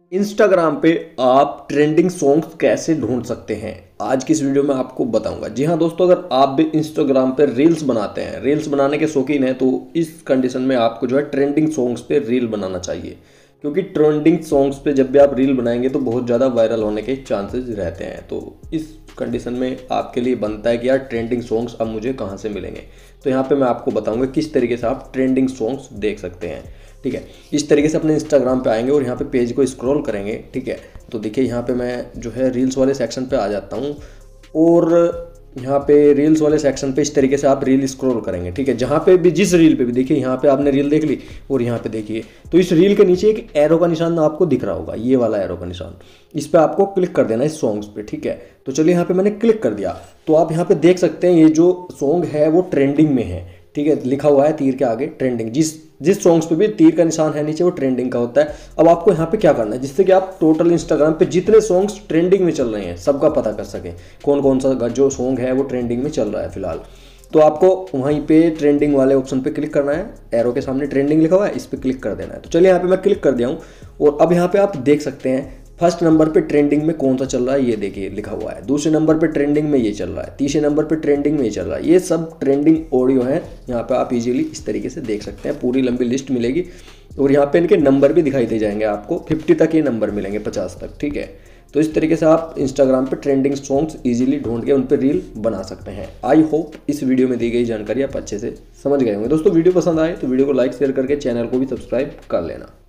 Instagram पे आप trending songs कैसे ढूंढ सकते हैं, आज की इस वीडियो में आपको बताऊंगा। जी हाँ दोस्तों, अगर आप भी इंस्टाग्राम पे रील्स बनाते हैं, रील्स बनाने के शौकीन हैं, तो इस कंडीशन में आपको जो है ट्रेंडिंग सॉन्ग्स पे रील बनाना चाहिए। क्योंकि ट्रेंडिंग सॉन्ग्स पे जब भी आप रील बनाएंगे तो बहुत ज़्यादा वायरल होने के चांसेस रहते हैं। तो इस कंडीशन में आपके लिए बनता है कि यार ट्रेंडिंग सॉन्ग्स अब मुझे कहाँ से मिलेंगे। तो यहाँ पे मैं आपको बताऊंगा किस तरीके से आप ट्रेंडिंग सॉन्ग्स देख सकते हैं। ठीक है, इस तरीके से अपने इंस्टाग्राम पे आएंगे और यहाँ पे पेज को स्क्रॉल करेंगे। ठीक है, तो देखिए यहाँ पे मैं जो है रील्स वाले सेक्शन पे आ जाता हूँ और यहाँ पे रील्स वाले सेक्शन पे इस तरीके से आप रील स्क्रॉल करेंगे। ठीक है, जहाँ पे भी जिस रील पे भी देखिए, यहाँ पे आपने रील देख ली और यहाँ पे देखिए तो इस रील के नीचे एक एरो का निशान आपको दिख रहा होगा, ये वाला एरो का निशान, इस पर आपको क्लिक कर देना है इस सॉन्ग्स पे। ठीक है, तो चलिए यहाँ पे मैंने क्लिक कर दिया तो आप यहाँ पे देख सकते हैं ये जो सॉन्ग है वो ट्रेंडिंग में है। ठीक है, लिखा हुआ है तीर के आगे ट्रेंडिंग, जिस सॉन्ग्स पे भी तीर का निशान है नीचे वो ट्रेंडिंग का होता है। अब आपको यहाँ पे क्या करना है, जिससे कि आप टोटल इंस्टाग्राम पे जितने सॉन्ग्स ट्रेंडिंग में चल रहे हैं सबका पता कर सकें, कौन कौन सा जो सॉन्ग है वो ट्रेंडिंग में चल रहा है फिलहाल। तो आपको वहीं पे ट्रेंडिंग वाले ऑप्शन पे क्लिक करना है, एरो के सामने ट्रेंडिंग लिखा हुआ है, इस पर क्लिक कर देना है। तो चलिए यहाँ पे मैं क्लिक कर दिया हूँ और अब यहाँ पे आप देख सकते हैं फर्स्ट नंबर पे ट्रेंडिंग में कौन सा चल रहा है, ये देखिए लिखा हुआ है। दूसरे नंबर पे ट्रेंडिंग में ये चल रहा है, तीसरे नंबर पे ट्रेंडिंग में ये चल रहा है। ये सब ट्रेंडिंग ऑडियो है, यहाँ पे आप इजीली इस तरीके से देख सकते हैं, पूरी लंबी लिस्ट मिलेगी और यहाँ पे इनके नंबर भी दिखाई दे जाएंगे आपको, 50 तक ये नंबर मिलेंगे, 50 तक। ठीक है, तो इस तरीके से आप इंस्टाग्राम पे ट्रेंडिंग सॉन्ग्स इजीली ढूंढ के उन पर रील बना सकते हैं। आई होप इस वीडियो में दी गई जानकारी आप अच्छे से समझ गए होंगे। दोस्तों वीडियो पसंद आए तो वीडियो को लाइक शेयर करके चैनल को भी सब्सक्राइब कर लेना।